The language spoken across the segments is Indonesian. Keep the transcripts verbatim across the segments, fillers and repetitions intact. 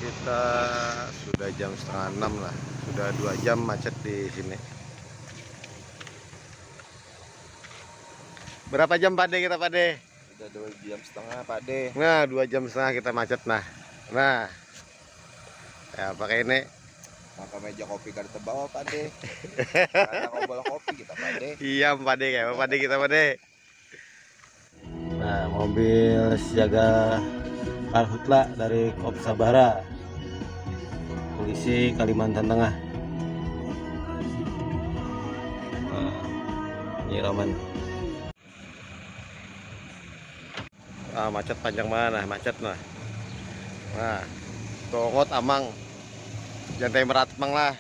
kita sudah jam setengah enam lah, sudah dua jam macet di sini. Berapa jam Pak De kita Pak De? Udah dua jam setengah Pak De. Nah dua jam setengah kita macet nah. Nah ya pakai ini. Maka meja kopi kan terbawa Pak De. Karena ngobrol kopi kita Pak De. Iya Pak De kayak Pak De kita Pak De. Nah mobil siaga Karhutla dari Kop Sabara, polisi Kalimantan Tengah. Nah, ini Roman. Ah, macet panjang mana? Macet nah. Nah, Tongot Amang, Jantai Merat Mang lah.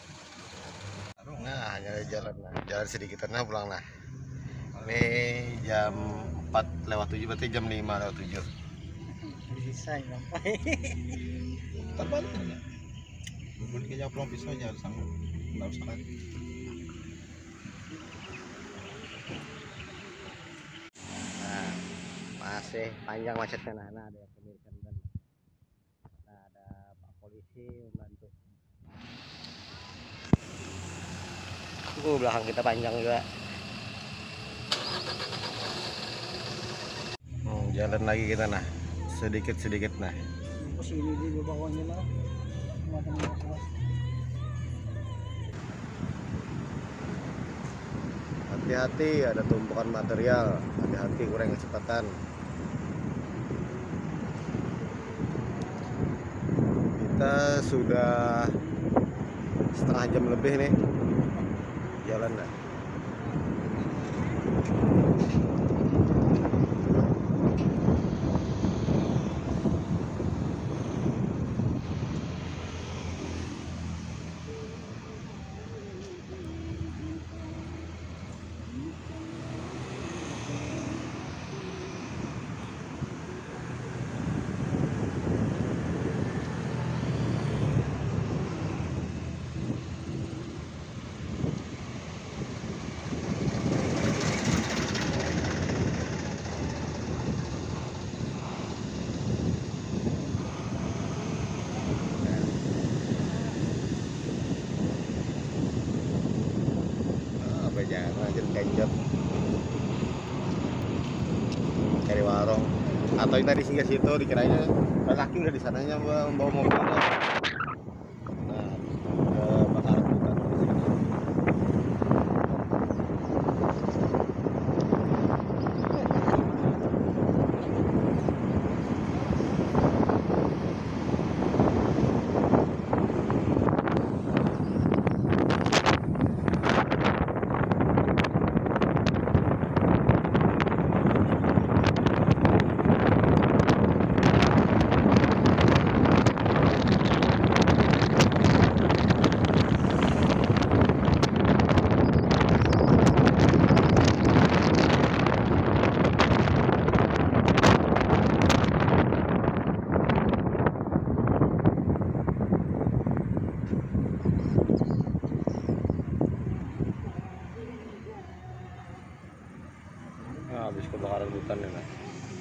Nah, nyari jalan nah, jalan sedikit nah pulang nah. Ini jam empat lewat tujuh, berarti jam lima lewat tujuh. Bisa sampai. Terbalik ya. Mungkin kayaknya pulang pisau aja harus sanggup. Enggak usah lagi. Nah, masih panjang macetnya nah, nah ada pemirsa dan nah ada Pak Polisi membantu. Uh, belakang kita panjang juga. Hmm, jalan lagi kita nah, sedikit-sedikit nah. Sini di bawahnya lah. Hati-hati, ada tumpukan material. Hati-hati, kurangi kecepatan. Kita sudah setengah jam lebih nih jalan nah. Jangan aja kenjot cari warung atau yang tadi singgah situ dikiranya laki udah di sananya bawa mobilnya. Nah ke bakaran hutan di sini. Nah, habis kebakaran hutan ya nah.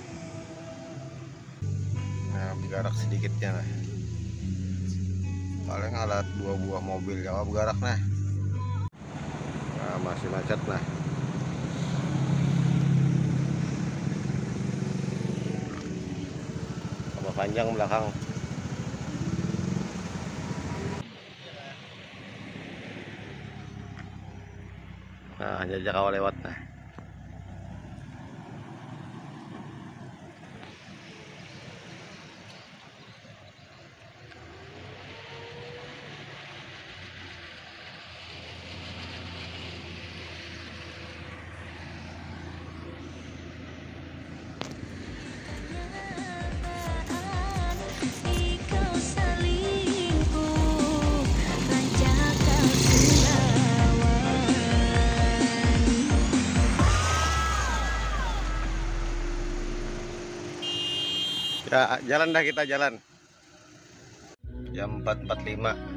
Nah bergerak sedikitnya nah. Paling alat dua buah mobil Jawa bergerak nah. Nah masih macet nah. Tambah panjang belakang. Nah jajak awal lewat nah. Ya, jalan dah kita jalan. Jam empat empat puluh lima.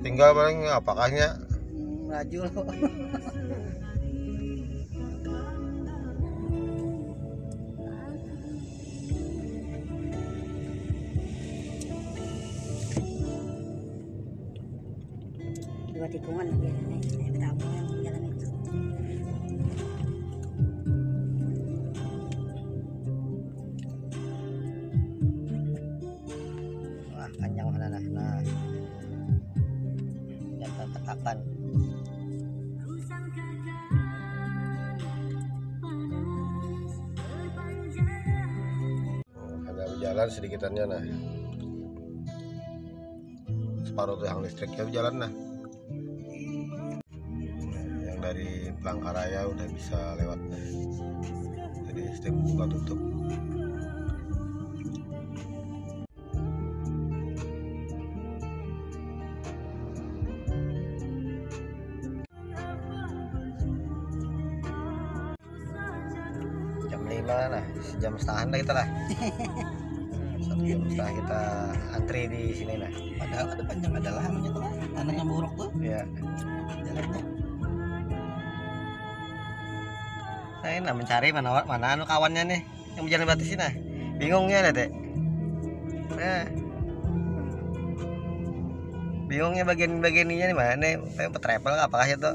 tinggal paling apakahnya Hmm, laju lo. Dua tikungan lagi nih, eh, betapa yang jalan itu. Wah, panjang mana nah. Nah. Jangan tekakan. ada jalan sedikitannya nah. Separuh tuh yang listriknya jalan nah. Yang dari Palangkaraya udah bisa lewat nah. Jadi setiap buka tutup. Jam lima nah, sejam setengah lah kita lah. Satu jam setengah kita antri di sini nah. Padahal ada panjang ada lahannya tuh, tanah yang buruk tuh Ya. jalannya. Saya nah mencari mana mana anu kawannya nih yang berjalan batas sini nah. Bingungnya ada deh. Nah. Bingungnya bagian-bagian ininya nih mana nih? Kayak travel apakah itu?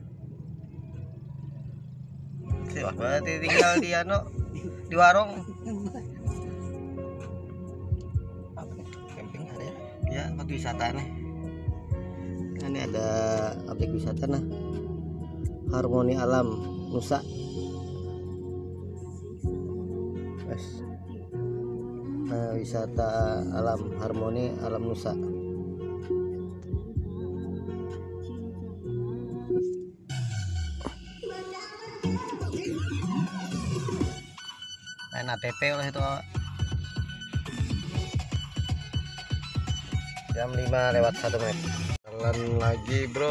Si wah berarti tinggal di anu di warung. Apa nih? Camping ada ya? Ya, tempat wisata nih. Ini ada objek wisata nah. Harmoni Alam Nusa. Wes. Nah, wisata alam Harmoni Alam Nusa. Main A T P oleh itu. Jam lima lewat satu menit. Jalan lagi bro.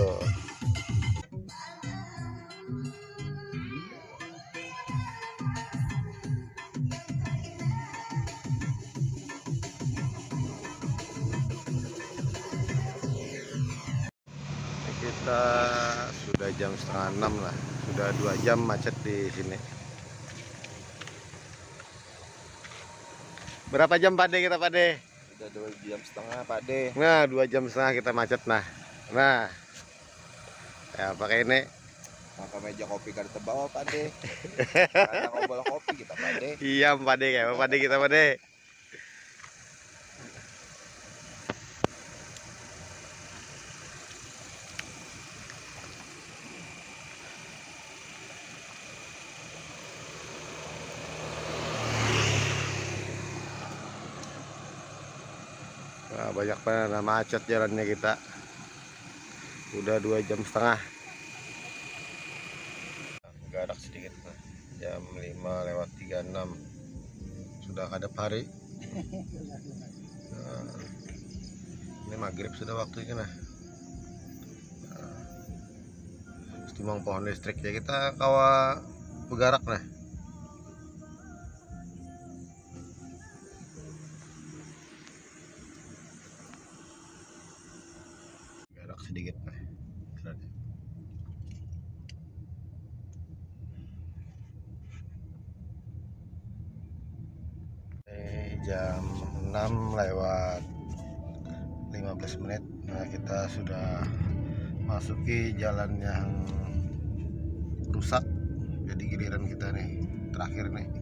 Kita sudah jam setengah enam lah. Sudah dua jam macet di sini. Berapa jam Pak De kita Pak De? Udah dua jam setengah Pak De. Nah, dua jam setengah kita macet nah. Nah, ya pakai ini. Maka meja kopi kan terbawa Pak De. Karena ngobrol kopi kita Pak De. Iya Pak De kayak Pak De kita Pak De. Nah, banyak banget macet jalannya kita. Udah dua jam setengah. Garak sedikit nah. Jam lima lewat tiga puluh enam. Sudah kadap hari. Nah, ini maghrib sudah waktunya nah. Nah, Stimang pohon listrik ya kita kawa begarak nah. Sedikit nah. Eh, jam enam lewat lima belas menit. Nah, kita sudah masuki jalan yang rusak. Jadi giliran kita nih terakhir nih.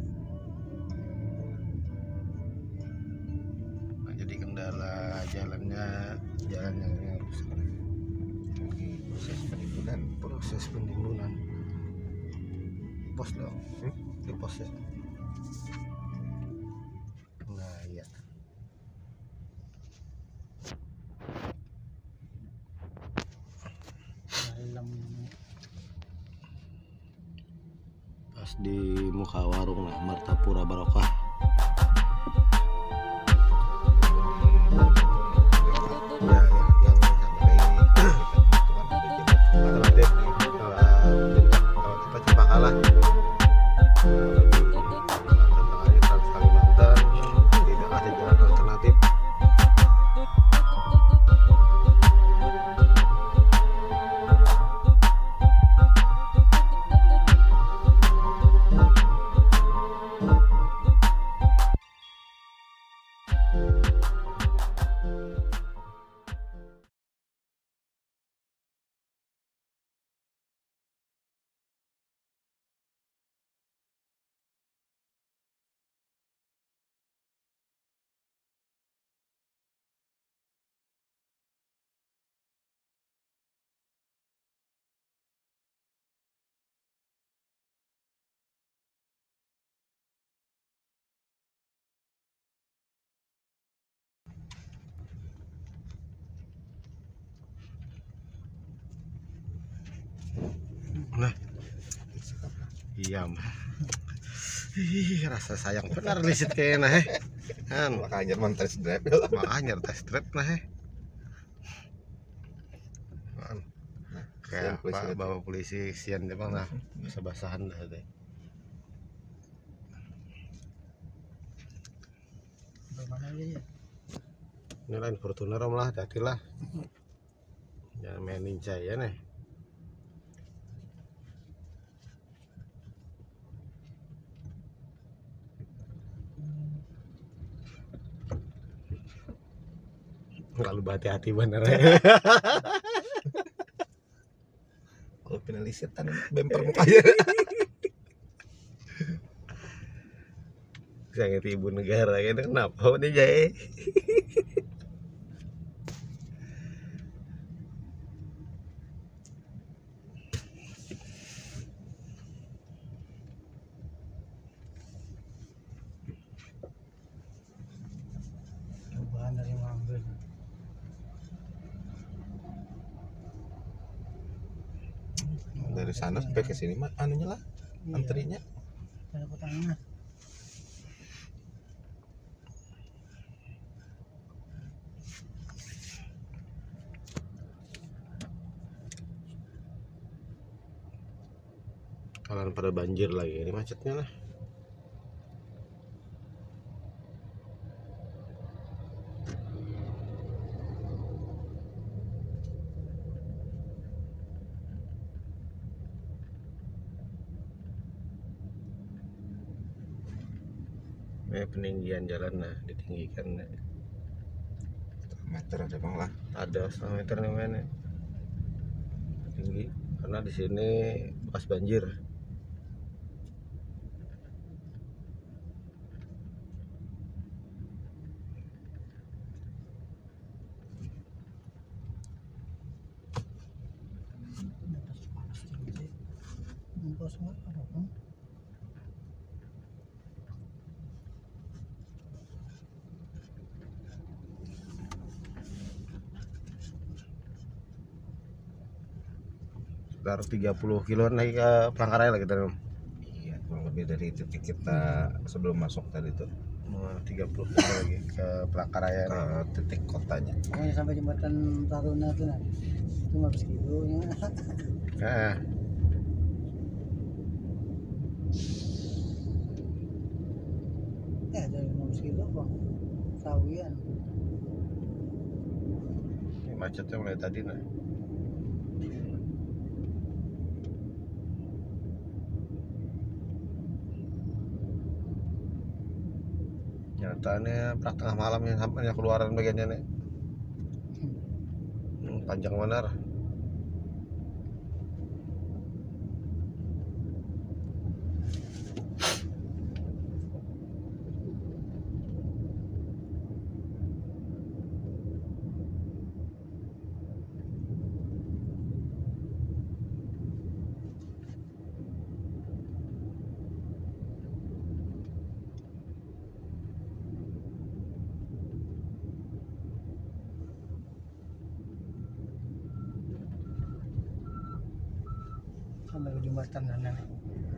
Nah, jadi kendala jalannya jalan yang rusak. Proses penimbunan, proses penimbunan, pos dong, hmm? Di pos ya. Nah iya. Pas di muka warung lah, Martapura Barokah. Diam. Ih, rasa sayang benar lisit kayaknya heh. Kan Makanya man test drive. makanya test drive lah heh. Kan. Kayak polisi apa itu. bawa polisi sian emang lah basah-basahan dah teh. Bagaimana ya? Ini lain Fortuner om lah, hati lah. Jangan main ninja ya nih. Lalu hati-hati bener ya. Kalau penelisian bemper mukanya. Sangat ibu negara ini kenapa nih Jay? Cobaan dari ngambil. Dari sana sampai ke sini mah anunya lah, antrinya. Dari petangnya. Kalian pada banjir lagi ini macetnya lah. Ini peninggian jalan nah ditinggikan nah. Meter ada bang lah. Ada setengah meter nih mana tinggi karena di sini bekas banjir. Atas panas tinggi. Engkau semua apa pun. Sekitar tiga puluh kiloan lagi ke Palangkaraya lah kita nih. Iya, kurang lebih dari titik kita sebelum masuk tadi tuh tiga puluh kilo lagi ke Palangkaraya ke nih. titik kotanya. Pokoknya sampai jembatan Taruna tuh nah. Itu lima belas kilo ya. Nah, Eh dari lima belas kilo bang. Sawian. ini macetnya mulai tadi nah. Nyatanya prak tengah malam ya sampai keluaran bagiannya nih. Hmm, panjang benar. Sampai ke jembatan sana nih.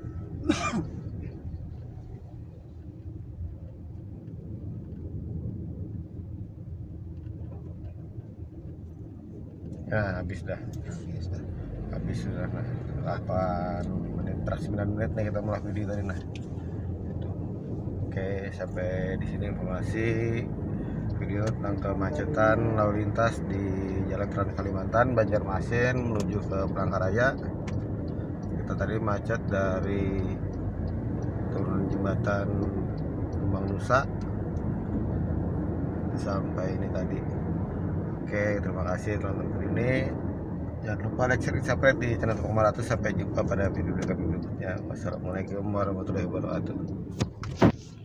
Nah, habis dah. Yes, dah. Habis sudah nah. delapan menit, terakhir sembilan menit nih kita mulai video tadi nah. Itu. Oke, sampai di sini informasi video tentang kemacetan lalu lintas di Jalan Trans Kalimantan Banjarmasin menuju ke Palangkaraya. Kita tadi macet dari turun jembatan Kembang Nusa sampai ini tadi. Oke, terima kasih telah nonton ini. Jangan lupa like, share, subscribe di channel Tukang Maratus. Sampai jumpa pada video kami berikutnya. Wassalamualaikum warahmatullahi wabarakatuh.